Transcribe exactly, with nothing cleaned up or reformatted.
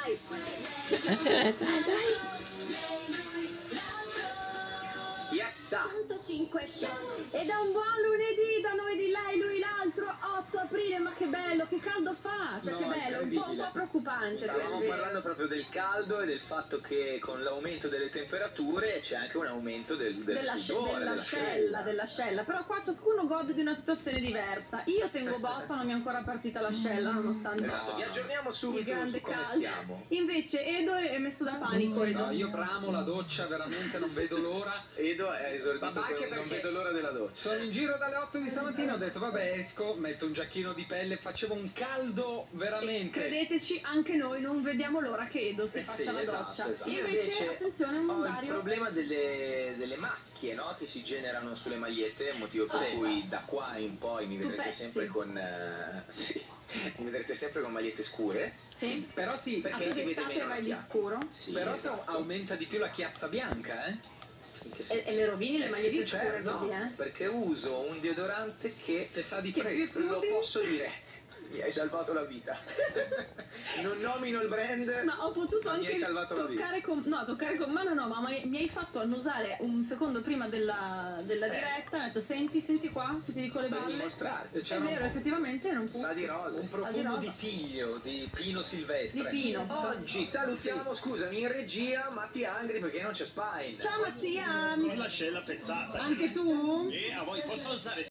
dai. Ce la ce la dai, dai. Yassa. centocinque ed è un buon lunedì da noi di lei, lui l'altro, otto aprile, ma che bello, che caldo fa, cioè No, che bello, un po', un po' preoccupante. Stavamo parlando proprio del caldo e del fatto che con l'aumento delle temperature c'è anche un aumento del, del della sudore, dell'ascella, dell'ascella, però qua ciascuno gode di una situazione diversa. Io tengo botta, non mi è ancora partita l'ascella nonostante Esatto, vi aggiorniamo il subito grande su come caldo. stiamo. Invece Edo è messo da panico. Edo. No, io bramo la doccia, veramente non vedo l'ora. Edo è esordito Ma anche con non perché vedo l'ora della doccia. Sono in giro dalle otto di stamattina, ho detto vabbè esco, metto un giacchino di pelle, facevo un caldo E veramente. credeteci, anche noi non vediamo l'ora che Edo si Eh faccia sì, la esatto, doccia. esatto. Io Io invece, invece attenzione, un Ho il Dario. problema delle, delle macchie, no? Che si generano sulle magliette, motivo per Sì. cui da qua in poi mi Tu vedrete pezzi. sempre con eh, sì, mi vedrete sempre con magliette scure. Sì. Però sì, A Perché tu si vede d'estate meno la vai di chiave. scuro. Sì, però se esatto. aumenta di più la chiazza bianca, eh? In che E, senso? e le rovini le Eh magliette sì, scure certo, così, eh? perché uso un deodorante che, Che sa di Che fresco. lo posso dire, mi hai salvato la vita. Non nomino il brand, Ma ho potuto ma mi anche hai salvato la vita. toccare con... No, toccare con mano no, ma mi mi hai fatto annusare un secondo prima della, della Eh. diretta. Mi hai detto, senti, senti qua, se ti dico le Per balle. dimostrarti. È C'era un vero, po'. effettivamente non puzza. Sa di rose. Un Sa di profumo rosa. di tiglio, di pino silvestre. Di pino. Oggi salutiamo, scusami, in regia Mattia Angri perché non c'è Spine. Ciao Mattia! Con l'ascella pezzata. Anche tu? E a voi posso alzare